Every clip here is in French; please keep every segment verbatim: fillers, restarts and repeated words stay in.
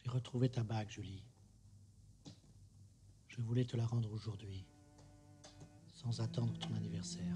J'ai retrouvé ta bague, Julie. Je voulais te la rendre aujourd'hui, sans attendre ton anniversaire.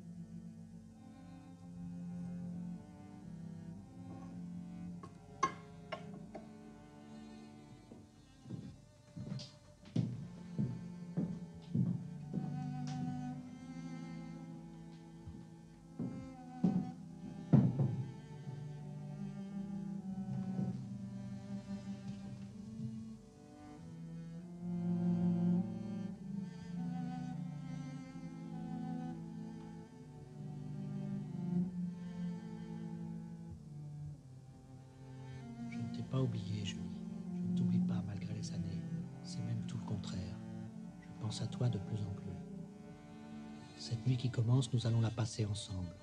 Je ne t'ai pas oublié, Julie. Je ne t'oublie pas malgré les années. C'est même tout le contraire. Je pense à toi de plus en plus. Cette nuit qui commence, nous allons la passer ensemble.